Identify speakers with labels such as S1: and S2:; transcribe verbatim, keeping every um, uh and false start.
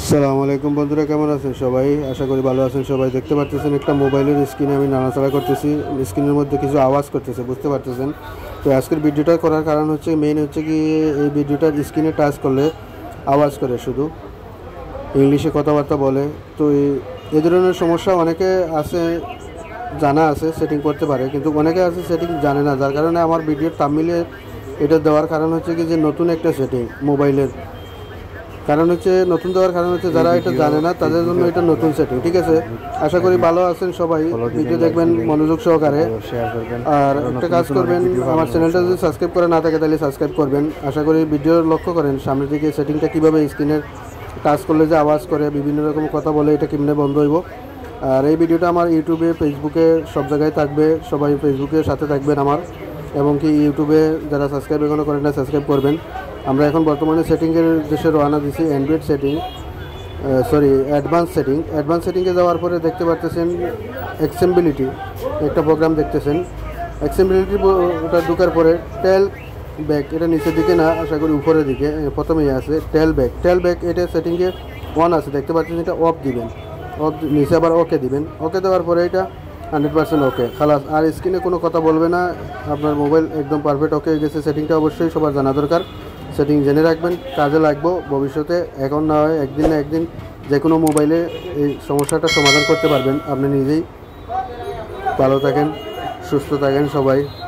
S1: আসসালামু আলাইকুম বন্ধুরা, কেমন আছেন সবাই? আশা করি ভালো আছেন সবাই। দেখতে পাচ্ছেন একটা মোবাইলের স্ক্রিনে আমি নাড়াচাড়া করতেছি, স্ক্রিনের মধ্যে কিছু আওয়াজ করতেছে, বুঝতে পারতেছেন। তো আজকের ভিডিওটা করার কারণ হচ্ছে, মেইন হচ্ছে কি, এই ভিডিওটার স্ক্রিনে টাচ করলে আওয়াজ করে, শুধু ইংলিশে কথাবার্তা বলে। তো এই ধরনের সমস্যা অনেকে আছে, জানা আছে, সেটিং করতে পারে, কিন্তু অনেকে আছে সেটিং জানে না, যার কারণে আমার ভিডিওর থাম্বনেইলে এটা দেওয়ার কারণ হচ্ছে কি, যে নতুন একটা সেটিং মোবাইলের কারণ হচ্ছে, নতুন দেওয়ার কারণ হচ্ছে যারা এটা জানে না তাদের জন্য এটা নতুন সেটিং। ঠিক আছে, আশা করি ভালো আছেন সবাই। ভিডিও দেখবেন মনোযোগ সহকারে, আর একটা কাজ করবেন, আমার চ্যানেলটা যদি সাবস্ক্রাইব করে না থাকে তাহলে সাবস্ক্রাইব করবেন। আশা করি ভিডিও লক্ষ্য করেন সামনের দিকে সেটিংটা কীভাবে স্ক্রিনের টাচ করলে যে আওয়াজ করে, বিভিন্ন রকম কথা বলে, এটা কেমনে বন্ধ হইব। আর এই ভিডিওটা আমার ইউটিউবে, ফেসবুকে সব জায়গায় থাকবে, সবাই ফেসবুকের সাথে থাকবেন আমার, এবং কি ইউটিউবে যারা সাবস্ক্রাইব এখনও করেন না সাবস্ক্রাইব করবেন। আমরা এখন বর্তমানে সেটিংয়ের দেশে রওনা দিছি, android setting, sorry advance setting. Advance সেটিংয়ে যাওয়ার পরে দেখতে পাচ্ছেন অ্যাক্সেসিবিলিটি একটা প্রোগ্রাম দেখতেছেন। অ্যাক্সেসিবিলিটি ওটা ঢোকার পরে টেল ব্যাক, এটা নিচের দিকে না, আশা করি উপরের দিকে প্রথমেই আছে টেল ব্যাক। টেল ব্যাক এটা সেটিংয়ে অন আছে, দেখতে পাচ্ছেন, এটা অফ দিবেন, অফ নিচে আবার ওকে দিবেন। ওকে দেওয়ার পরে এটা হান্ড্রেড পার্সেন্ট ওকে, খালাস। আর স্ক্রিনে কোনো কথা বলবে না, আপনার মোবাইল একদম পারফেক্ট ওকে হয়ে গেছে। সেটিংটা অবশ্যই সবার জানা দরকার, সেটিং জেনে রাখবেন, কাজে লাগবো ভবিষ্যতে। এখন না হয় একদিন না একদিন যে কোনো মোবাইলে এই সমস্যাটা সমাধান করতে পারবেন আপনি নিজেই। ভালো থাকেন, সুস্থ থাকেন সবাই।